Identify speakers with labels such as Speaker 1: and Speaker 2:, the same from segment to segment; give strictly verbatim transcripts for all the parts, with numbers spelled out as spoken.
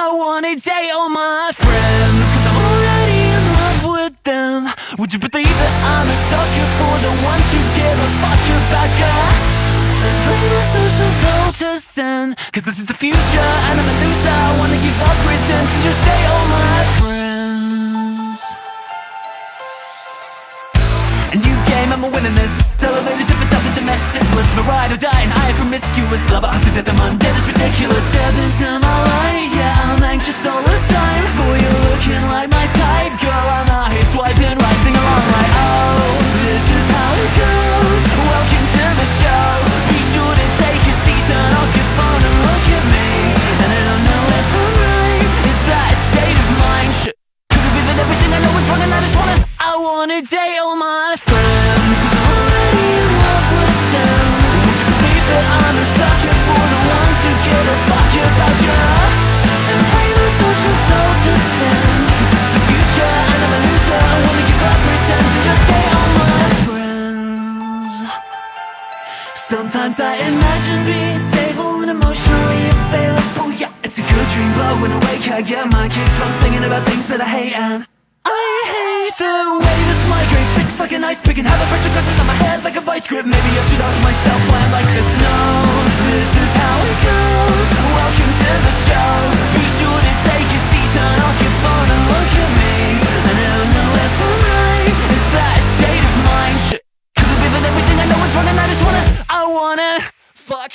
Speaker 1: I wanna date all my friends, cause I'm already in love with them. Would you believe that I'm a sucker for the ones who give a fuck about ya? And play my social soul to sin, cause this is the future and I'm a loser. I wanna give up pretense and just date all my friends. A new game, I'm a winner this. Elevated to the top of domestic bliss. My ride or die and I am promiscuous. Lover after death, I'm undead, it's ridiculous. Step into my light, yeah, I'm anxious all the time. Boy, you're looking like my type. Girl, I'm out here swiping, rising along like, oh, this is how it goes. Welcome to the show. Be sure to take your seat, turn off your phone and look at me. And I don't know if I'm right. Is that a state of mind? Shit. Could have been that everything I know is wrong and I just wanna I wanna date all my friends, cause I'm already in love with them. Would you believe that I'm a sucker for the ones who give a fuck about ya? And play my social soul to send, cause it's the future and I'm a loser. I wanna give up pretense and just date all my friends. Sometimes I imagine being stable and emotionally available. Yeah, it's a good dream, but when I wake I get my kicks from singing about things that I hate. And I hate the way this migraine sticks like an ice pick, and how the pressure crashes on my head like a vice grip. Maybe I should ask myself why I'm like this. No, this is how it goes. Welcome to the show. Be sure to take your seat, turn off your phone and look at me. And I don't know if I'm right. Is that a state of mind? Shit. Could have been everything I know is wrong and I just wanna I wanna fuck.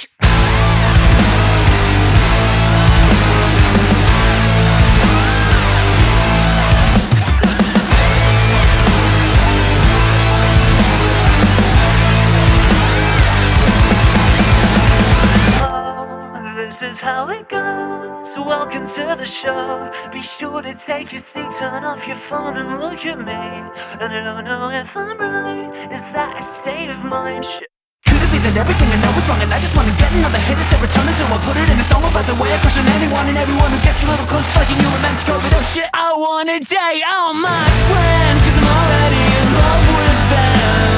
Speaker 1: This is how it goes. Welcome to the show. Be sure to take your seat, turn off your phone and look at me. And I don't know if I'm right. Is that a state of mind? Shit. Could it be that everything I know is wrong and I just wanna get another hit of serotonin, so I'll put it in a song about the way I crush on anyone and everyone who gets a little close like a new immense go. But oh shit, I wanna date all my friends, cause I'm already in love with them.